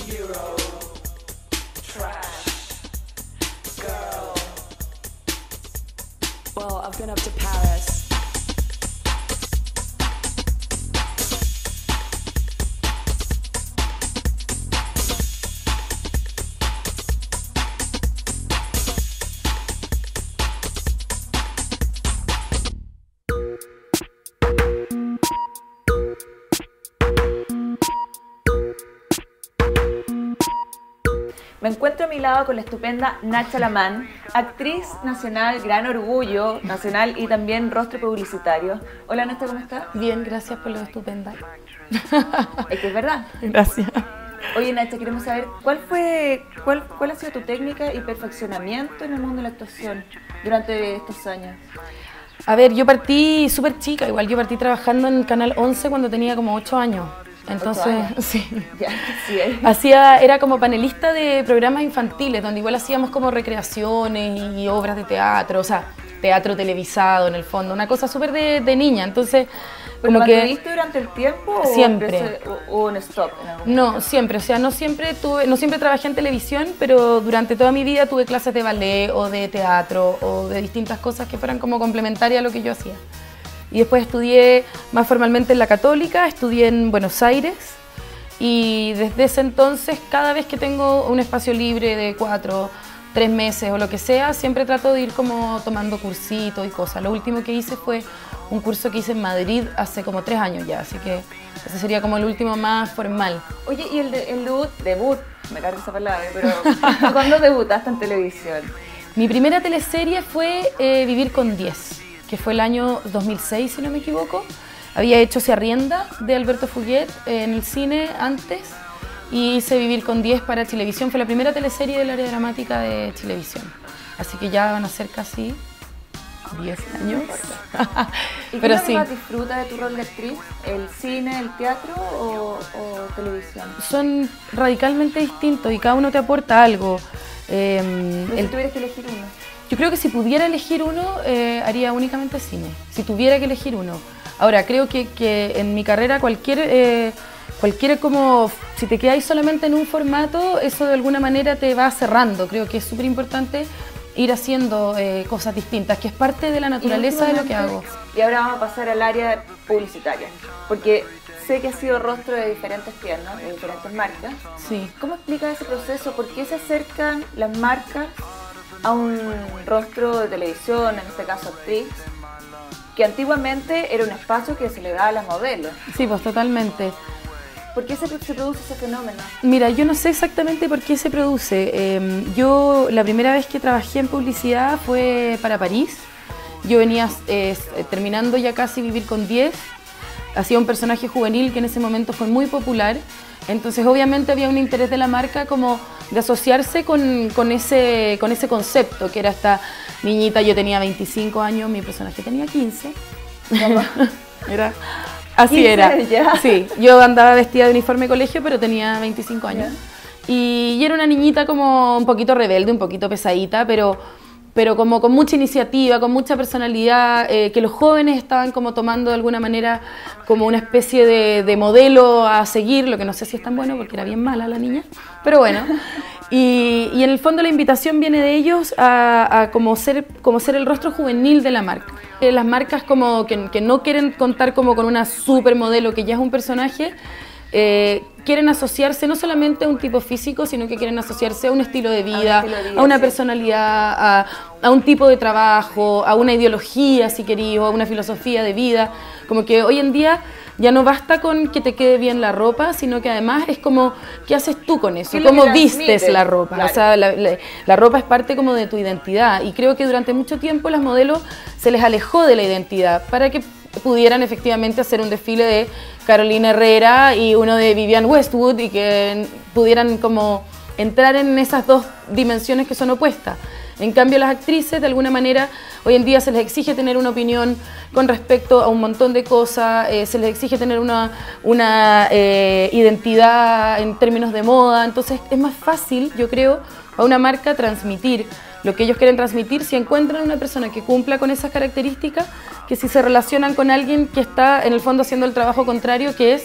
Euro, trash, girl. Well, I've been up to Paris. Me encuentro a mi lado con la estupenda Nacha Lamán, actriz nacional, gran orgullo nacional y también rostro publicitario. Hola Nacha, ¿cómo estás? Bien, gracias por lo estupenda. Es que es verdad. Gracias. Oye Nacha, queremos saber cuál ha sido tu técnica y perfeccionamiento en el mundo de la actuación durante estos años. A ver, yo partí súper chica, igual yo partí trabajando en Canal 11 cuando tenía como 8 años. Entonces, sí. Ya, sí. Era como panelista de programas infantiles, donde igual hacíamos como recreaciones y obras de teatro, o sea, teatro televisado en el fondo, una cosa súper de niña. Entonces, ¿Pero lo mantuviste durante el tiempo siempre. o en stop? No, siempre, o sea, no siempre trabajé en televisión, pero durante toda mi vida tuve clases de ballet o de teatro o de distintas cosas que fueran como complementarias a lo que yo hacía. Y después estudié más formalmente en la Católica, estudié en Buenos Aires y desde ese entonces, cada vez que tengo un espacio libre de 4, 3 meses o lo que sea, siempre trato de ir como tomando cursitos y cosas. Lo último que hice fue un curso que hice en Madrid hace como 3 años ya, así que ese sería como el último más formal. Oye, y el debut, me carga esa palabra, pero ¿cuándo debutaste en televisión? Mi primera teleserie fue Vivir con 10. Que fue el año 2006, si no me equivoco. Había hecho Se Arrienda, de Alberto Fuguet, en el cine antes, y hice Vivir con 10 para Chilevisión. Fue la primera teleserie del área dramática de Chilevisión. Así que ya van a ser casi 10 años. ¿Y pero qué más disfrutas de tu rol de actriz? ¿El cine, el teatro o televisión? Son radicalmente distintos y cada uno te aporta algo. Si tuvieras que elegir uno. Yo creo que si pudiera elegir uno, haría únicamente cine, si tuviera que elegir uno. Ahora, creo que en mi carrera cualquier como, si te quedáis solamente en un formato, eso de alguna manera te va cerrando. Creo que es súper importante ir haciendo cosas distintas, que es parte de la naturaleza de lo que hago. Y ahora vamos a pasar al área publicitaria, porque sé que has sido rostro de diferentes tiendas, de diferentes marcas. Sí. ¿Cómo explicas ese proceso? ¿Por qué se acercan las marcas a un rostro de televisión, en este caso actriz, que antiguamente era un espacio que se le daba a las modelos? Sí, pues totalmente. ¿Por qué se produce ese fenómeno? Mira, yo no sé exactamente por qué se produce. Yo la primera vez que trabajé en publicidad fue para París. Yo venía terminando ya casi Vivir con 10. Hacía un personaje juvenil que en ese momento fue muy popular. Entonces obviamente había un interés de la marca como de asociarse con ese concepto, que era esta niñita. Yo tenía 25 años, mi personaje tenía 15. Así 15 era. Ya. Sí, yo andaba vestida de uniforme de colegio, pero tenía 25 años. Y era una niñita como un poquito rebelde, un poquito pesadita, pero como con mucha iniciativa, con mucha personalidad, que los jóvenes estaban como tomando de alguna manera como una especie de modelo a seguir, lo que no sé si es tan bueno porque era bien mala la niña, pero bueno. Y en el fondo la invitación viene de ellos a como ser el rostro juvenil de la marca. Las marcas como que no quieren contar como con una supermodelo que ya es un personaje, quieren asociarse no solamente a un tipo físico, sino que quieren asociarse a un estilo de vida, a una personalidad, a un tipo de trabajo, a una ideología, si queréis, o a una filosofía de vida. Como que hoy en día ya no basta con que te quede bien la ropa, sino que además es como, ¿qué haces tú con eso? ¿Cómo vistes la ropa? Claro. O sea, la ropa es parte como de tu identidad, y creo que durante mucho tiempo las modelos se les alejó de la identidad para que pudieran efectivamente hacer un desfile de Carolina Herrera y uno de Vivienne Westwood, y que pudieran como entrar en esas dos dimensiones que son opuestas. En cambio, las actrices, de alguna manera, hoy en día se les exige tener una opinión con respecto a un montón de cosas, se les exige tener una identidad en términos de moda. Entonces es más fácil, yo creo, a una marca transmitir lo que ellos quieren transmitir si encuentran una persona que cumpla con esas características, que si se relacionan con alguien que está en el fondo haciendo el trabajo contrario, que es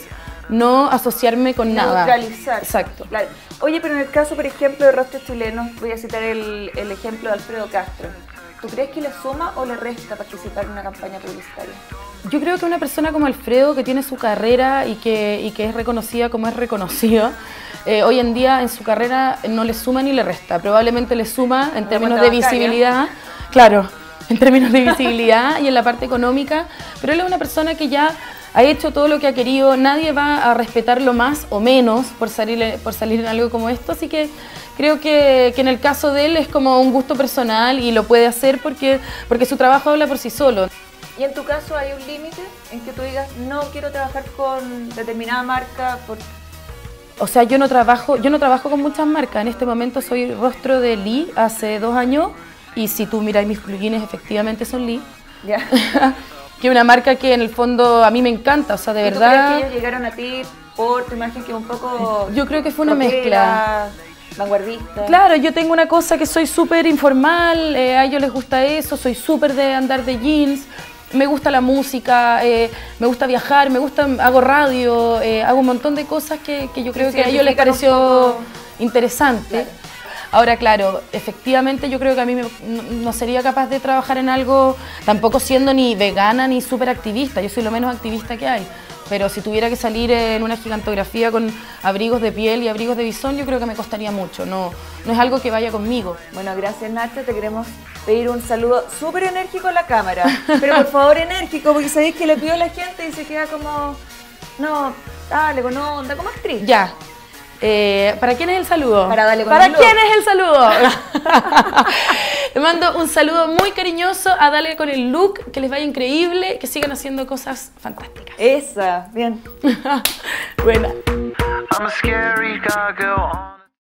no asociarme con nada. Neutralizar. Exacto. Claro. Oye, pero en el caso, por ejemplo, de rostros chilenos, voy a citar el ejemplo de Alfredo Castro. ¿Tú crees que le suma o le resta participar en una campaña publicitaria? Yo creo que una persona como Alfredo, que tiene su carrera y que es reconocida como es reconocido, hoy en día en su carrera no le suma ni le resta. Probablemente le suma en términos de visibilidad, claro, en términos de visibilidad y en la parte económica, pero él es una persona que ya ha hecho todo lo que ha querido, nadie va a respetarlo más o menos por salir en algo como esto, así que creo que en el caso de él es como un gusto personal y lo puede hacer porque su trabajo habla por sí solo. ¿Y en tu caso hay un límite en que tú digas, no quiero trabajar con determinada marca? O sea, yo no trabajo con muchas marcas. En este momento soy rostro de Lee hace 2 años y si tú miras mis plugins, efectivamente son Lee. Ya. Que es una marca que en el fondo a mí me encanta, o sea, de verdad. ¿Tú crees que ellos llegaron a ti por tu imagen que es un poco... Yo creo que fue una rockera, mezcla. vanguardista? Claro, yo tengo una cosa que soy súper informal, a ellos les gusta eso, soy súper de andar de jeans, me gusta la música, me gusta viajar, hago radio, hago un montón de cosas que yo creo que a ellos les pareció interesante. Claro. Ahora, claro, efectivamente yo creo que a mí no sería capaz de trabajar en algo, tampoco siendo ni vegana ni súper activista, yo soy lo menos activista que hay. Pero si tuviera que salir en una gigantografía con abrigos de piel y abrigos de visón, yo creo que me costaría mucho, no es algo que vaya conmigo. Bueno, gracias Nacha, te queremos pedir un saludo súper enérgico a la cámara, pero por favor enérgico, porque sabéis que le pido a la gente y se queda como, no, dale, con onda, como actriz. Ya. ¿Para quién es el saludo? Para Dale con ¿Para el quién look. es el saludo? Le mando un saludo muy cariñoso a Dale con el look, que les vaya increíble, que sigan haciendo cosas fantásticas. Esa, bien. Buena. I'm a scary girl on